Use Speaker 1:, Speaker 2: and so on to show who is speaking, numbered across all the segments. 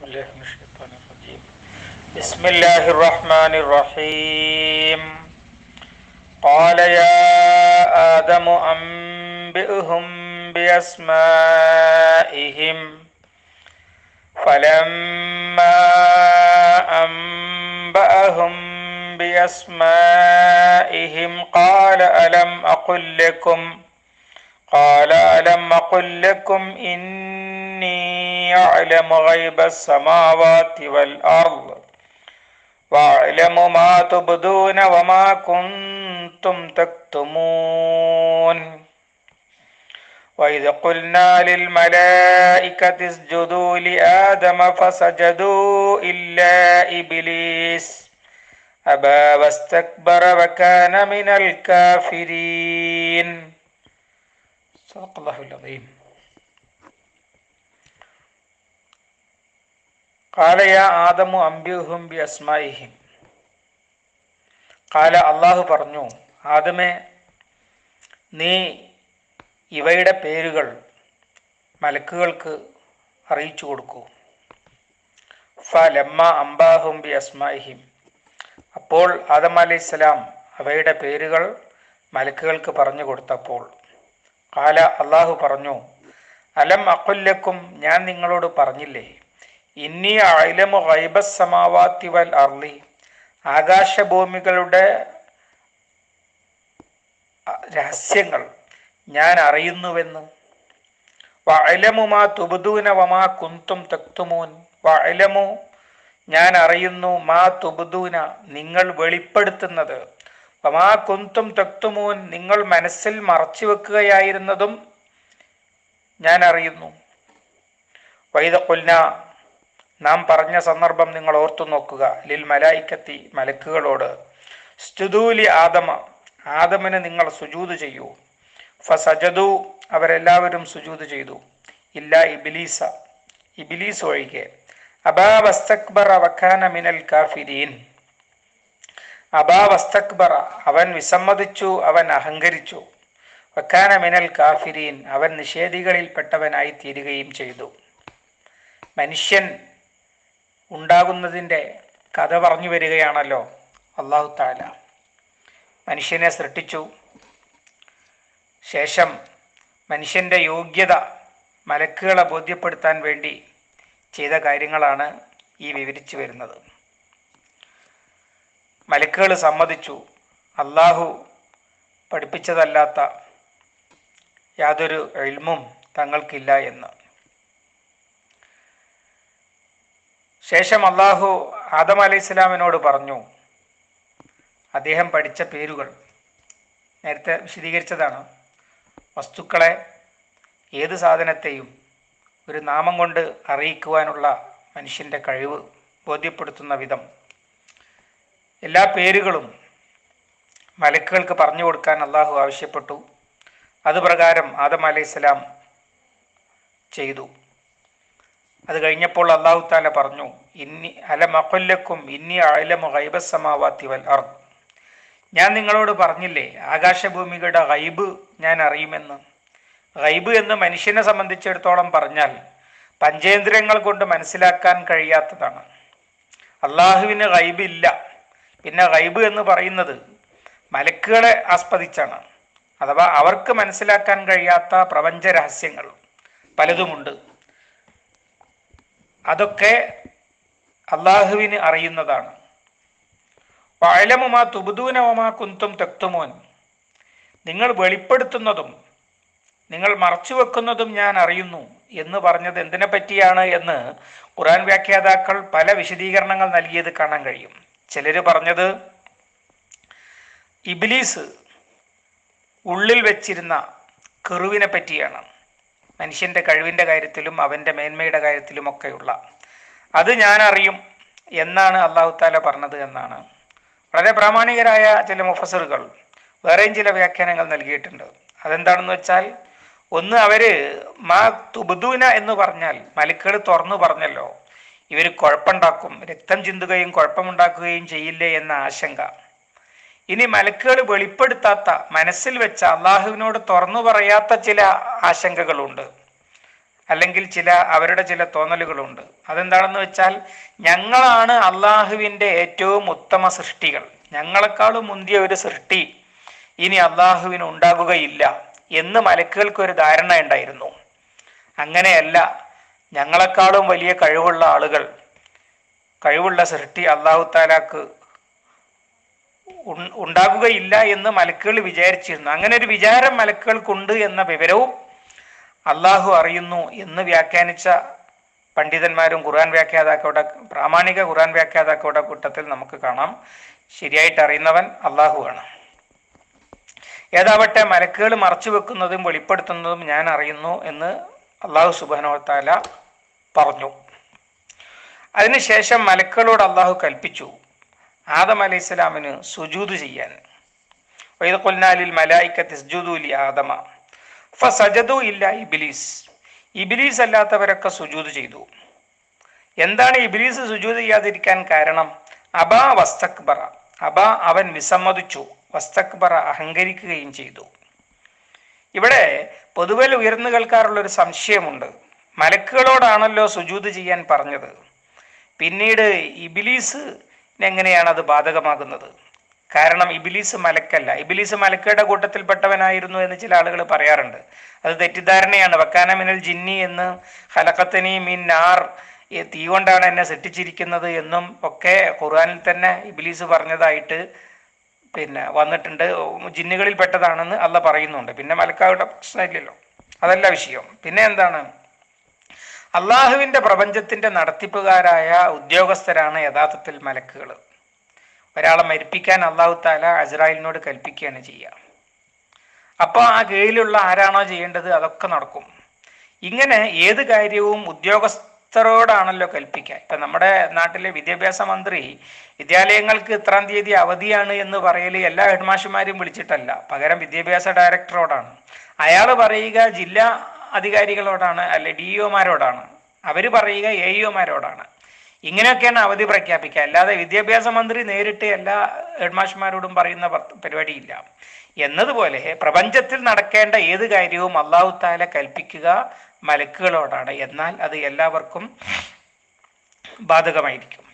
Speaker 1: بالله من الشيطان الرجيم. بسم الله الرحمن الرحيم. قال يا آدم أنبئهم بأسمائهم فلما أنبأهم بأسمائهم قال ألم أقل لكم إني أعلم غيب السماوات والأرض وأعلم ما تبدون وما كنتم تكتمون وإذ قلنا للملائكة اسجدوا لآدم فسجدوا إلا إبليس أبى واستكبر وكان من الكافرين. صدق الله العظيم. قال يا آدم أنبئهم بأسمائهم. قال അള്ളാഹു പറഞ്ഞു, ആദമേ, നീ ഇവയുടെ പേരുകൾ മലക്കുകൾക്ക് അറിയിച്ചു കൊടുക്കൂ. ഫലമ്മ അംബാഹും ബി അസ്മാഇഹിം. അപ്പോൾ ആദം അലൈഹിസ്സലാം അവയുടെ പേരുകൾ മലക്കുകൾക്ക് പറഞ്ഞു കൊടുത്തപ്പോൾ ഖാല അള്ളാഹു പറഞ്ഞു, അലം അഖുല്ലക്കും, ഞാൻ നിങ്ങളോട് പറഞ്ഞില്ലേ, ഇന്നി അഅലമു ഗൈബസ് സമാവാതി വൽ അർളി, ആകാശഭൂമികളുടെ രഹസ്യങ്ങൾ ഞാൻ അറിയുന്നുവെന്ന്. വഅലമു മാ തുബ്ദൂന വമാ കുന്തും തക്തുമൂൻ. വഅലമു, ഞാൻ അറിയുന്നു, മാ തുബ്ദൂന, നിങ്ങൾ വെളിപ്പെടുത്തുന്നത്, വമാ കുന്തും തക്തുമൂൻ, നിങ്ങൾ മനസ്സിൽ മറച്ചു വെക്കുകയായിരുന്നതും ഞാൻ അറിയുന്നു. വൈദ ഖുൽന, നാം പറഞ്ഞ സന്ദർഭം നിങ്ങൾ ഓർത്തു നോക്കുക. ലിൽ മലായിക്കത്തി, മലക്കുകളോട്, സ്തുദൂലി ആദമ, ആദമിന് നിങ്ങൾ സുജൂദ് ചെയ്യൂ. ഫസജദു, അവരെല്ലാവരും സുജൂദ് ചെയ്തു. ഇല്ല ഇബ്ലീസ, ഇബ്ലീസ് ഒഴികെ. അബാ വസ്തക്ബറ വകാന മിനൽ കാഫിരീൻ. അബാ വസ്തക്ബറ, അവൻ വിസമ്മതിച്ചു, അവൻ അഹങ്കരിച്ചു. വകാന മിനൽ കാഫിരീൻ, അവൻ നിഷേധികളിൽപ്പെട്ടവനായി തീരുകയും ചെയ്തു. മനുഷ്യൻ ഉണ്ടാകുന്നതിൻ്റെ കഥ പറഞ്ഞു വരികയാണല്ലോ അല്ലാഹു തആല. മനുഷ്യനെ സൃഷ്ടിച്ചു. ശേഷം മനുഷ്യൻ്റെ യോഗ്യത മലക്കുകളെ ബോധ്യപ്പെടുത്താൻ വേണ്ടി ചെയ്ത കാര്യങ്ങളാണ് ഈ വിവരിച്ചു വരുന്നത്. മലക്കുകൾ സമ്മതിച്ചു, അല്ലാഹു പഠിപ്പിച്ചതല്ലാത്ത യാതൊരു ഇൽമും തങ്ങൾക്കില്ല എന്ന്. ശേഷം അല്ലാഹു ആദം അലൈഹിസ്സലാമിനോട് പറഞ്ഞു, അദ്ദേഹം പഠിച്ച പേരുകൾ നേരത്തെ വിശദീകരിച്ചതാണ്. വസ്തുക്കളെ, ഏത് സാധനത്തെയും ഒരു നാമം കൊണ്ട് അറിയിക്കുവാനുള്ള മനുഷ്യൻ്റെ കഴിവ് ബോധ്യപ്പെടുത്തുന്ന വിധം എല്ലാ പേരുകളും മലക്കുകൾക്ക് പറഞ്ഞു കൊടുക്കാൻ അല്ലാഹു ആവശ്യപ്പെട്ടു. അതുപ്രകാരം ആദം അലൈഹിസ്സലാം ചെയ്തു. അത് കഴിഞ്ഞപ്പോൾ അല്ലാഹു തആല പറഞ്ഞു, ഇന്നി അലം അഖുല്ലക്കും ഇന്നി അഅലമു ഗൈബസ് സമാവാതി വൽ അർദ്. ഞാൻ നിങ്ങളോട് പറഞ്ഞില്ലേ, ആകാശഭൂമികളുടെ ഗൈബ് ഞാൻ അറിയുമെന്ന്. ഗൈബ് എന്ന് മനുഷ്യനെ സംബന്ധിച്ചിടത്തോളം പറഞ്ഞാൽ പഞ്ചേന്ദ്രിയങ്ങൾ കൊണ്ട് മനസ്സിലാക്കാൻ കഴിയാത്തതാണ്. അള്ളാഹുവിന് ഗൈബ് ഇല്ല. പിന്നെ ഗൈബ് എന്ന് പറയുന്നത് മലക്കുകളെ ആസ്പദിച്ചാണ്. അഥവാ അവർക്ക് മനസ്സിലാക്കാൻ കഴിയാത്ത പ്രപഞ്ച രഹസ്യങ്ങൾ പലതുമുണ്ട്. അതൊക്കെ അള്ളാഹുവിന് അറിയുന്നതാണ്. വഅലമു മാ തുബ്ദൂന വമാ കുന്തും തക്തുമൂൻ, നിങ്ങൾ വെളിപ്പെടുത്തുന്നതും നിങ്ങൾ മറച്ചു വെക്കുന്നതും ഞാൻ അറിയുന്നു എന്ന് പറഞ്ഞത് എന്തിനെ പറ്റിയാണ് എന്ന് ഖുർആൻ വ്യാഖ്യാതാക്കൾ പല വിശദീകരണങ്ങൾ നൽകിയത് കാണാൻ കഴിയും. ചിലർ പറഞ്ഞത് ഇബ്ലീസ് ഉള്ളിൽ വെച്ചിരുന്ന കെറുവിനെ പറ്റിയാണ്. മനുഷ്യൻ്റെ കഴിവിൻ്റെ കാര്യത്തിലും അവൻ്റെ മേന്മയുടെ കാര്യത്തിലുമൊക്കെയുള്ള അത് ഞാൻ അറിയും എന്നാണ് അല്ലാഹു തആല പറഞ്ഞത് എന്നാണ് വളരെ പ്രാമാണികരായ ചില മുഫസ്സിറുകൾ വേറെയും ചില വ്യാഖ്യാനങ്ങൾ നൽകിയിട്ടുണ്ട്. അതെന്താണെന്ന് വെച്ചാൽ, ഒന്ന്, അവര് മാ തുബ്ദൂന എന്ന് പറഞ്ഞാൽ മലക്കുകൾ തുറന്നു പറഞ്ഞല്ലോ, ഇവർ കുഴപ്പമുണ്ടാക്കും, രക്തം ചിന്തുകയും കുഴപ്പമുണ്ടാക്കുകയും ചെയ്യില്ലേ എന്ന ആശങ്ക. ഇനി മലക്കുകൾ വെളിപ്പെടുത്താത്ത, മനസ്സിൽ വെച്ച, അള്ളാഹുവിനോട് തുറന്നു പറയാത്ത ചില ആശങ്കകളുണ്ട്. അല്ലെങ്കിൽ അവരുടെ ചില തോന്നലുകളുണ്ട്. അതെന്താണെന്ന് വെച്ചാൽ, ഞങ്ങളാണ് അള്ളാഹുവിൻ്റെ ഏറ്റവും ഉത്തമ സൃഷ്ടികൾ, ഞങ്ങളെക്കാളും മുന്തിയ ഒരു സൃഷ്ടി ഇനി അള്ളാഹുവിന് ഉണ്ടാകുകയില്ല എന്ന് മലക്കുകൾക്കൊരു ധാരണ ഉണ്ടായിരുന്നു. അങ്ങനെയല്ല, ഞങ്ങളെക്കാളും വലിയ കഴിവുള്ള ആളുകൾ, കഴിവുള്ള സൃഷ്ടി അള്ളാഹു താലാക്ക് ഉണ്ടാകുകയില്ല എന്ന് മലക്കുകൾ വിചാരിച്ചിരുന്നു. അങ്ങനെ ഒരു വിചാരം മലക്കുകൾക്കുണ്ട് എന്ന വിവരവും അള്ളാഹു അറിയുന്നു എന്ന് വ്യാഖ്യാനിച്ച പണ്ഡിതന്മാരും ഖുർആൻ വ്യാഖ്യാതാക്കളുടെ, പ്രാമാണിക ഖുർആൻ വ്യാഖ്യാതാക്കളുടെ കൂട്ടത്തിൽ നമുക്ക് കാണാം. ശരിയായിട്ട് അറിയുന്നവൻ അള്ളാഹുവാണ്. ഏതാവട്ടെ, മലക്കുകൾ മറച്ചു വെക്കുന്നതും വെളിപ്പെടുത്തുന്നതും ഞാൻ അറിയുന്നു എന്ന് അള്ളാഹു സുബ്ഹാനഹു വ തആല പറഞ്ഞു. അതിനുശേഷം മലക്കുകളോട് അള്ളാഹു കൽപ്പിച്ചു ആദം അലൈഹിസ്സലാമിന് സുജൂദ് ചെയ്യാൻ. വഇദ് ഖുൽനാ ലിൽ മലായികത്തി ഇസ്ജുദൂ ലി ആദമ ഫസജദൂ ഇല്ലാ ഇബ്ലീസ്. ഇബ്ലീസ് അല്ലാത്തവരൊക്കെ സുജൂദ് ചെയ്തു. എന്താണ് ഇബ്ലീസ് സുജൂദ് ചെയ്യാതിരിക്കാൻ കാരണം? അബാ വസ്തക്ബറ, അബാ അവൻ വിസമ്മതിച്ചു, വസ്തക്ബറ അഹങ്കരിക്കുകയും ചെയ്തു. ഇവിടെ പൊതുവെ ഉയർന്നു കേൾക്കാറുള്ളൊരു സംശയമുണ്ട്. മലക്കുകളോടാണല്ലോ സുജൂദ് ചെയ്യാൻ പറഞ്ഞത്, പിന്നീട് ഇബ്ലീസിന് എങ്ങനെയാണ് അത് ബാധകമാകുന്നത്? കാരണം ഇബ്ലീസ് മലക്കല്ല, ഇബ്ലീസ് മലക്കുകളുടെ കൂട്ടത്തിൽപ്പെട്ടവനായിരുന്നു എന്ന് ചില ആളുകൾ പറയാറുണ്ട്. അത് തെറ്റിദ്ധാരണയാണ്. വക്കാന മിനൽ ജിന്നി എന്ന്, ഖലഖതനി മിൻ നാർ, തീ കൊണ്ടാണ് എന്നെ സൃഷ്ടിച്ചിരിക്കുന്നത് എന്നും ഒക്കെ ഖുർആനിൽ തന്നെ ഇബ്ലീസ് പറഞ്ഞതായിട്ട് വന്നിട്ടുണ്ട്. ജിന്നുകളിൽ പെട്ടതാണെന്ന് അള്ള പറയുന്നുണ്ട്. പിന്നെ മലക്കാരുടെ പ്രശ്നമില്ലല്ലോ, അതല്ല വിഷയം. പിന്നെ എന്താണ്? അള്ളാഹുവിൻ്റെ പ്രപഞ്ചത്തിൻ്റെ നടത്തിപ്പുകാരായ ഉദ്യോഗസ്ഥരാണ് യഥാർത്ഥത്തിൽ മലക്കുകൾ. ഒരാളെ മരിപ്പിക്കാൻ അള്ളാഹു താല അസ്രായിലിനോട് കൽപ്പിക്കുകയാണ് ചെയ്യുക. അപ്പോൾ ആ കീഴിലുള്ള ആരാണോ ചെയ്യേണ്ടത് അതൊക്കെ നടക്കും. ഇങ്ങനെ ഏത് കാര്യവും ഉദ്യോഗസ്ഥരോടാണല്ലോ കൽപ്പിക്കുക. ഇപ്പം നമ്മുടെ നാട്ടിലെ വിദ്യാഭ്യാസ മന്ത്രി വിദ്യാലയങ്ങൾക്ക് ഇത്രാം തീയതി അവധിയാണ് എന്ന് പറയൽ എല്ലാ ഹെഡ്മാസ്റ്റർമാരും വിളിച്ചിട്ടല്ല, പകരം വിദ്യാഭ്യാസ ഡയറക്ടറോടാണ്. അയാൾ പറയുക ജില്ലാ അധികാരികളോടാണ്, അല്ലെ DEOമാരോടാണ്. അവർ പറയുക AEOമാരോടാണ്. ഇങ്ങനെയൊക്കെയാണ് അവധി പ്രഖ്യാപിക്കുക. അല്ലാതെ വിദ്യാഭ്യാസ മന്ത്രി നേരിട്ട് എല്ലാ ഹെഡ്മാസ്റ്റർമാരോടും പറയുന്ന പരിപാടിയില്ല. എന്നതുപോലെ പ്രപഞ്ചത്തിൽ നടക്കേണ്ട ഏത് കാര്യവും അള്ളാഹു തആല കൽപ്പിക്കുക മലക്കുകളോടാണ്. എന്നാൽ അത് എല്ലാവർക്കും ബാധകമായിരിക്കും.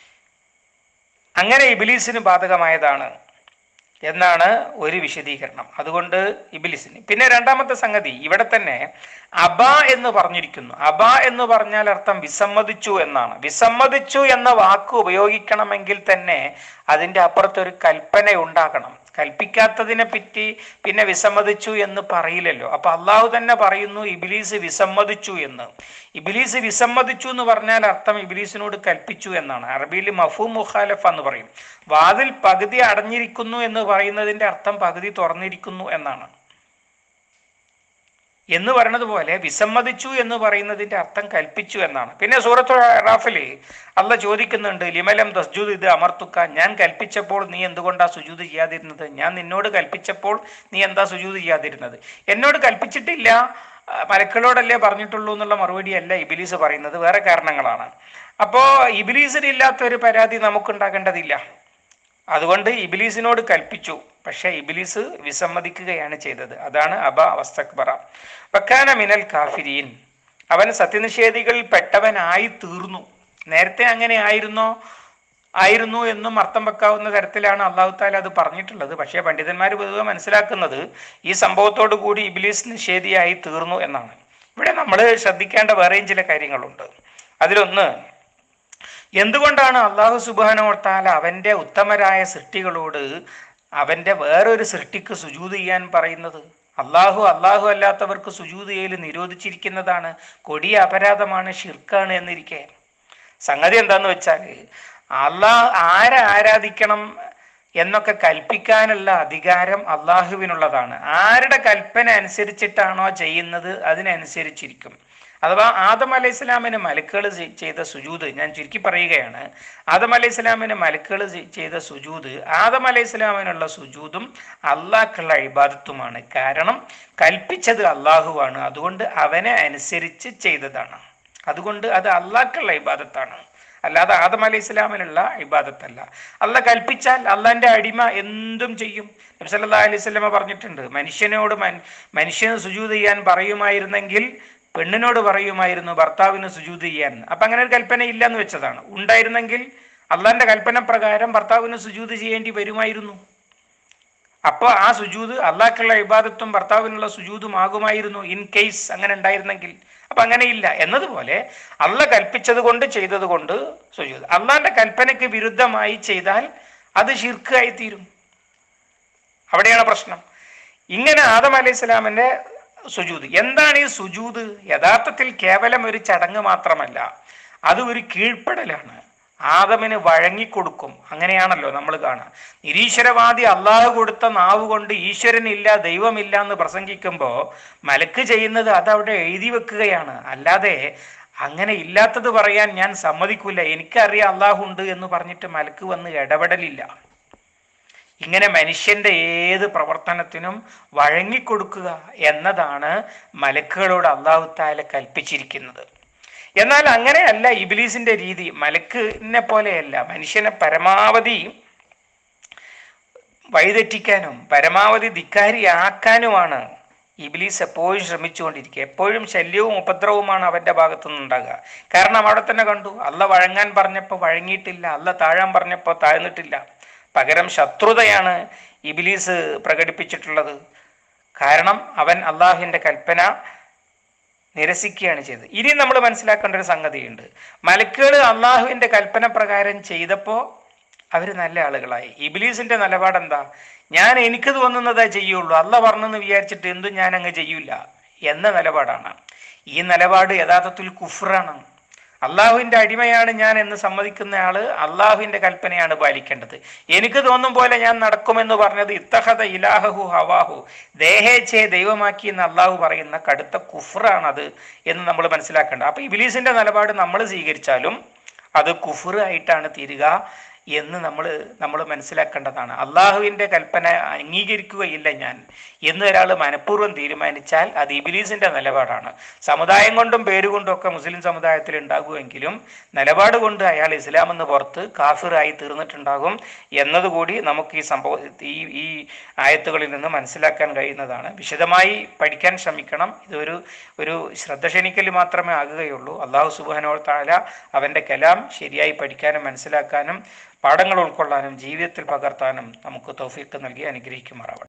Speaker 1: അങ്ങനെ ഇബ്ലീസിന് ബാധകമായതാണ് എന്നാണ് ഒരു വിശദീകരണം. അതുകൊണ്ട് ഇബ്ലീസിന്. പിന്നെ രണ്ടാമത്തെ സംഗതി, ഇവിടെ തന്നെ അബ എന്ന് പറഞ്ഞിരിക്കുന്നു. അബ എന്ന് പറഞ്ഞാൽ അർത്ഥം വിസമ്മതിച്ചു എന്നാണ്. വിസമ്മതിച്ചു എന്ന വാക്ക് ഉപയോഗിക്കണമെങ്കിൽ തന്നെ അതിൻ്റെ അപ്പുറത്തൊരു കൽപ്പന ഉണ്ടാകണം. കൽപ്പിക്കാത്തതിനെ പറ്റി പിന്നെ വിസമ്മതിച്ചു എന്ന് പറയില്ലല്ലോ. അപ്പൊ അള്ളാഹു തന്നെ പറയുന്നു ഇബ്ലീസ് വിസമ്മതിച്ചു എന്ന്. ഇബ്ലീസ് വിസമ്മതിച്ചു എന്ന് പറഞ്ഞാൽ അർത്ഥം ഇബ്ലീസിനോട് കൽപ്പിച്ചു എന്നാണ്. അറബിയിൽ മഫ്ഹൂം മുഖാലഫ എന്ന് പറയും. വാതിൽ പകുതി അടഞ്ഞിരിക്കുന്നു എന്ന് പറയുന്നതിന്റെ അർത്ഥം പകുതി തുറന്നിരിക്കുന്നു എന്നാണ്. എന്ന് പറയുന്നത് പോലെ വിസമ്മതിച്ചു എന്ന് പറയുന്നതിന്റെ അർത്ഥം കൽപ്പിച്ചു എന്നാണ്. പിന്നെ സൂറത്തുൽ അറാഫിൽ അള്ളാഹ് ചോദിക്കുന്നുണ്ട്, ലിമലം തസ്ജൂദ് ഇത് അമർത്തുക്ക, ഞാൻ കൽപ്പിച്ചപ്പോൾ നീ എന്തുകൊണ്ടാ സുജൂദ് ചെയ്യാതിരുന്നത്? ഞാൻ നിന്നോട് കൽപ്പിച്ചപ്പോൾ നീ എന്താ സുജൂദ് ചെയ്യാതിരുന്നത്? എന്നോട് കൽപ്പിച്ചിട്ടില്ല, മലക്കുകളോടല്ലേ പറഞ്ഞിട്ടുള്ളൂ എന്നുള്ള മറുപടിയല്ല ഇബ്ലീസ് പറയുന്നത്, വേറെ കാരണങ്ങളാണ്. അപ്പോൾ ഇബ്ലീസിനില്ലാത്ത ഒരു പരാതി നമുക്കുണ്ടാകേണ്ടതില്ല. അതുകൊണ്ട് ഇബ്ലീസിനോട് കൽപ്പിച്ചു, പക്ഷെ ഇബ്ലീസ് വിസമ്മതിക്കുകയാണ് ചെയ്തത്. അതാണ് അബ വസ്തക്ബറ വക്കാന മിനൽ കാഫിരീൻ. അവൻ സത്യനിഷേധികളിൽ പെട്ടവനായി തീർന്നു. നേരത്തെ അങ്ങനെ ആയിരുന്നു എന്നും അർത്ഥം വെക്കാവുന്ന തരത്തിലാണ് അള്ളാഹു താല അത് പറഞ്ഞിട്ടുള്ളത്. പക്ഷേ പണ്ഡിതന്മാർ പൊതുവെ മനസ്സിലാക്കുന്നത് ഈ സംഭവത്തോടു കൂടി ഇബ്ലീസ് നിഷേധിയായി തീർന്നു എന്നാണ്. ഇവിടെ നമ്മൾ ശ്രദ്ധിക്കേണ്ട വേറെയും ചില കാര്യങ്ങളുണ്ട്. അതിലൊന്ന്, എന്തുകൊണ്ടാണ് അള്ളാഹു സുബ്ഹാനഹു വ തആല അവൻ്റെ ഉത്തമരായ സൃഷ്ടികളോട് അവൻ്റെ വേറൊരു സൃഷ്ടിക്ക് സുജൂദ് ചെയ്യാൻ പറയുന്നത്? അള്ളാഹു അല്ലാത്തവർക്ക് സുജൂദ് ചെയ്യൽ നിരോധിച്ചിരിക്കുന്നതാണ്, കൊടിയ അപരാധമാണ്, ഷിർക്കാണ് എന്നിരിക്കെ. സംഗതി എന്താന്ന് വെച്ചാൽ ആരെ ആരാധിക്കണം എന്നൊക്കെ കൽപ്പിക്കാനുള്ള അധികാരം അള്ളാഹുവിനുള്ളതാണ്. ആരുടെ കൽപ്പന അനുസരിച്ചിട്ടാണോ ചെയ്യുന്നത് അതിനനുസരിച്ചിരിക്കും. അഥവാ ആദം അലൈഹിസ്സലാമിന് മലക്കുകൾ ചെയ്ത സുജൂദ്, ഞാൻ ചുരുക്കി പറയുകയാണ്, ആദം അലൈഹിസ്സലാമിന് മലക്കുകൾ ചെയ്ത സുജൂദ് ആദം അലൈഹിസ്സലാമിനുള്ള സുജൂദും അള്ളാഹ്ക്കുള്ള ഇബാദത്തുമാണ്. കാരണം കൽപ്പിച്ചത് അള്ളാഹുവാണ്, അതുകൊണ്ട് അവനെ അനുസരിച്ച് ചെയ്തതാണ്. അതുകൊണ്ട് അത് അള്ളാഹ്ക്കുള്ള ഇബാദത്താണ്, അല്ലാതെ ആദം അലൈഹിസ്സലാമിനുള്ള ഇബാദത്തല്ല. അള്ളാഹ് കൽപ്പിച്ചാൽ അള്ളാഹിൻ്റെ അടിമ എന്തും ചെയ്യും. നബി സല്ലല്ലാഹു അലൈഹി വസല്ലമ പറഞ്ഞിട്ടുണ്ട്, മനുഷ്യന് സുജൂദ് ചെയ്യാൻ പറയുമായിരുന്നെങ്കിൽ പെണ്ണിനോട് പറയുമായിരുന്നു ഭർത്താവിന് സുജൂദ് ചെയ്യാൻ. അപ്പം അങ്ങനെ ഒരു കൽപ്പന ഇല്ല എന്ന് വെച്ചതാണ്. ഉണ്ടായിരുന്നെങ്കിൽ അള്ളാന്റെ കൽപ്പന പ്രകാരം ഭർത്താവിന് സുജൂദ് ചെയ്യേണ്ടി വരുമായിരുന്നു. അപ്പോൾ ആ സുജൂദ് അള്ളാഹ്ക്കുള്ള ഇബാദത്തും ഭർത്താവിനുള്ള സുജൂദും ആകുമായിരുന്നു, ഇൻ കേസ് അങ്ങനെ ഉണ്ടായിരുന്നെങ്കിൽ. അപ്പം അങ്ങനെയില്ല എന്നതുപോലെ അള്ള കൽപ്പിച്ചത് കൊണ്ട് ചെയ്തത് കൊണ്ട് സുജൂദ്. അള്ളാന്റെ കൽപ്പനയ്ക്ക് വിരുദ്ധമായി ചെയ്താൽ അത് ശിർക്കായി തീരും. അവിടെയാണ് പ്രശ്നം. ഇങ്ങനെ ആദം അലൈഹിസ്സലാമിന്റെ സുജൂദ്. എന്താണ് ഈ സുജൂദ്? യഥാർത്ഥത്തിൽ കേവലം ഒരു ചടങ്ങ് മാത്രമല്ല, അത് ഒരു കീഴ്പ്പെടലാണ്. ആദമിന് വഴങ്ങിക്കൊടുക്കും. അങ്ങനെയാണല്ലോ നമ്മൾ കാണുക. നിരീശ്വരവാദി അള്ളാഹു കൊടുത്ത നാവ് കൊണ്ട് ഈശ്വരനില്ല ദൈവമില്ല എന്ന് പ്രസംഗിക്കുമ്പോൾ മലക്ക് ചെയ്യുന്നത് അതവിടെ എഴുതി വെക്കുകയാണ്. അല്ലാതെ അങ്ങനെ ഇല്ലാത്തത് പറയാൻ ഞാൻ സമ്മതിക്കില്ല, എനിക്കറിയാം അള്ളാഹു ഉണ്ട് എന്ന് പറഞ്ഞിട്ട് മലക്ക് വന്ന് ഇടപെടലില്ല. ഇങ്ങനെ മനുഷ്യന്റെ ഏത് പ്രവർത്തനത്തിനും വഴങ്ങിക്കൊടുക്കുക എന്നതാണ് മലക്കുകളോട് അള്ളാഹു തആല കൽപ്പിച്ചിരിക്കുന്നത്. എന്നാൽ അങ്ങനെയല്ല ഇബ്ലീസിന്റെ രീതി. മലക്കിനെ പോലെയല്ല. മനുഷ്യനെ പരമാവധി വഴിതെറ്റിക്കാനും പരമാവധി ധിക്കാരിയാക്കാനുമാണ് ഇബ്ലീസ് എപ്പോഴും ശ്രമിച്ചുകൊണ്ടിരിക്കുക. എപ്പോഴും ശല്യവും ഉപദ്രവവുമാണ് അവന്റെ ഭാഗത്തുനിന്നുണ്ടാകുക. കാരണം അവിടെ തന്നെ കണ്ടു, അള്ള വഴങ്ങാൻ പറഞ്ഞപ്പോൾ വഴങ്ങിയിട്ടില്ല, അള്ള താഴാൻ പറഞ്ഞപ്പോൾ താഴ്ന്നിട്ടില്ല. പകരം ശത്രുതയാണ് ഇബ്ലീസ് പ്രകടിപ്പിച്ചിട്ടുള്ളത്. കാരണം അവൻ അള്ളാഹുവിൻ്റെ കൽപ്പന നിരസിക്കുകയാണ് ചെയ്തത്. ഇനി നമ്മൾ മനസ്സിലാക്കേണ്ട ഒരു സംഗതിയുണ്ട്. മലക്കുകൾ അള്ളാഹുവിൻ്റെ കൽപ്പന പ്രകാരം ചെയ്തപ്പോൾ അവർ നല്ല ആളുകളായി. ഇബ്ലീസിന്റെ നിലപാടെന്താ? ഞാൻ എനിക്ക് തോന്നുന്നതേ ചെയ്യുള്ളൂ, അള്ള പറഞ്ഞെന്ന് വിചാരിച്ചിട്ട് എന്തും ഞാൻ അങ്ങ് ചെയ്യൂല എന്ന നിലപാടാണ്. ഈ നിലപാട് യഥാർത്ഥത്തിൽ കുഫ്റാണ്. അള്ളാഹുവിൻ്റെ അടിമയാണ് ഞാൻ എന്ന് സമ്മതിക്കുന്ന ആള് അള്ളാഹുവിൻ്റെ കൽപ്പനയാണ് പാലിക്കേണ്ടത്. എനിക്ക് തോന്നും പോലെ ഞാൻ നടക്കുമെന്ന് പറഞ്ഞത് ഇത്തഹദ ഇലാഹു ഹവാഹു, ദേഹേച്ഛയെ ദൈവമാക്കി എന്ന് അള്ളാഹു പറയുന്ന കടുത്ത കുഫ്റാണത് എന്ന് നമ്മൾ മനസ്സിലാക്കേണ്ടത്. അപ്പൊ ഇബ്ലീസിന്റെ നിലപാട് നമ്മൾ സ്വീകരിച്ചാലും അത് കുഫ്ർ ആയിട്ടാണ് തീരുക എന്ന് നമ്മൾ മനസ്സിലാക്കേണ്ടതാണ്. അള്ളാഹുവിൻ്റെ കൽപ്പന അംഗീകരിക്കുകയില്ല ഞാൻ എന്ന് ഒരാൾ മനഃപൂർവ്വം തീരുമാനിച്ചാൽ അത് ഇബ്ലീസിന്റെ നിലപാടാണ്. സമുദായം കൊണ്ടും പേരുകൊണ്ടും ഒക്കെ മുസ്ലിം സമുദായത്തിൽ ഉണ്ടാകുമെങ്കിലും നിലപാട് കൊണ്ട് അയാൾ ഇസ്ലാമെന്ന് പുറത്ത് കാഫിറായി തീർന്നിട്ടുണ്ടാകും എന്നതുകൂടി നമുക്ക് ഈ ആയത്തുകളിൽ നിന്ന് മനസ്സിലാക്കാൻ കഴിയുന്നതാണ്. വിശദമായി പഠിക്കാൻ ശ്രമിക്കണം. ഒരു ശ്രദ്ധ ക്ഷണിക്കൽ മാത്രമേ ആകുകയുള്ളൂ. അള്ളാഹു സുബ്ഹാനഹു വ തആല അവൻ്റെ കലാം ശരിയായി പഠിക്കാനും മനസ്സിലാക്കാനും പാഠങ്ങൾ ഉൾക്കൊള്ളാനും ജീവിതത്തിൽ പകർത്താനും നമുക്ക് തൗഫീഖ് നൽകി അനുഗ്രഹിക്കുമാറാവട്ടെ.